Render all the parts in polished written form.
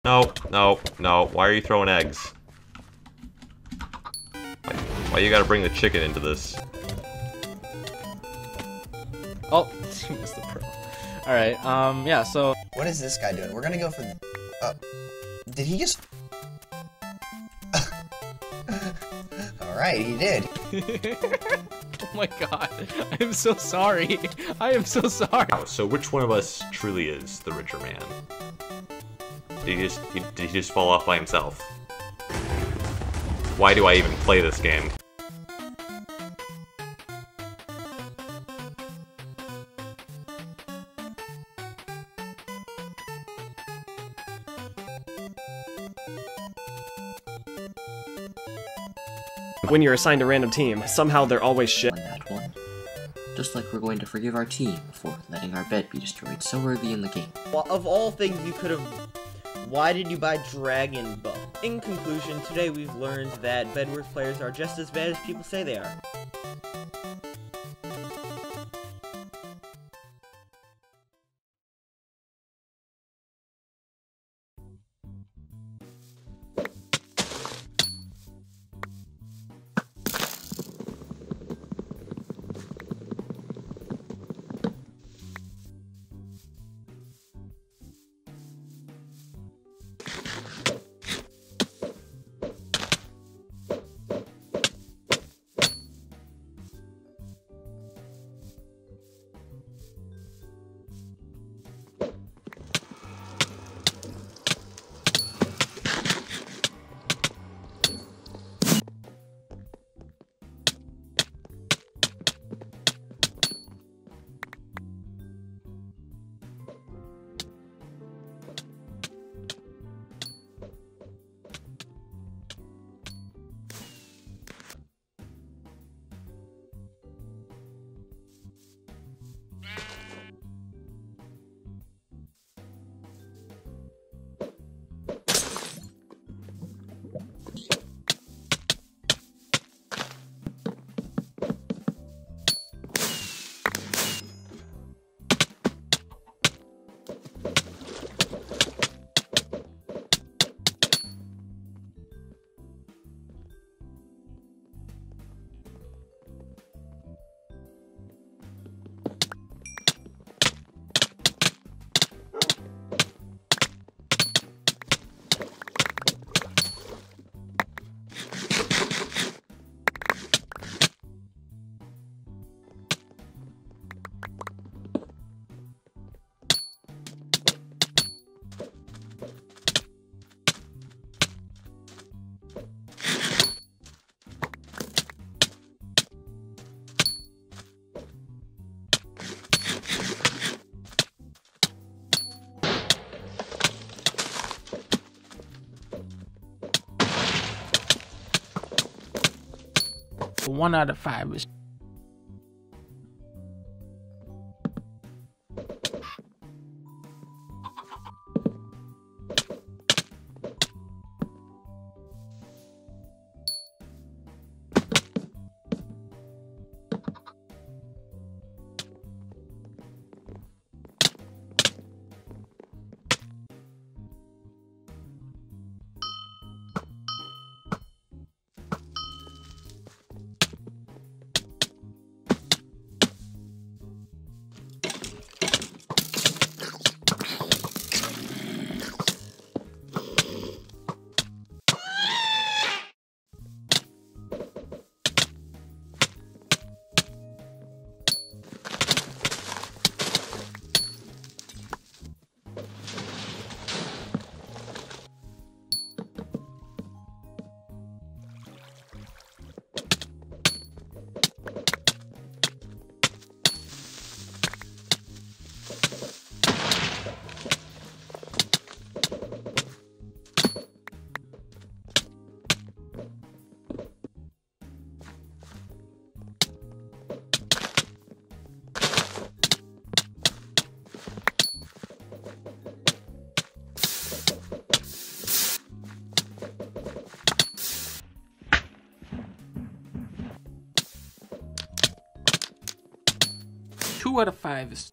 No, no, no. Why are you throwing eggs? Why you gotta bring the chicken into this? Oh, missed the pearl. Alright, yeah, so... What is this guy doing? We're gonna go for... did he just... Alright, he did. Oh my god, I am so sorry. I am so sorry. So which one of us truly is the richer man? Did he just fall off by himself? Why do I even play this game? When you're assigned a random team, somehow they're always shit. On that one. Just like we're going to forgive our team for letting our bed be destroyed so early in the game. Well, of all things you could have... Why did you buy Dragon Buff? In conclusion, today we've learned that Bedwars players are just as bad as people say they are. One out of five is... Two out of five is...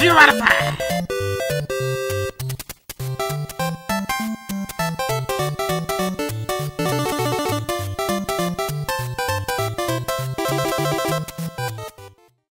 out of 5.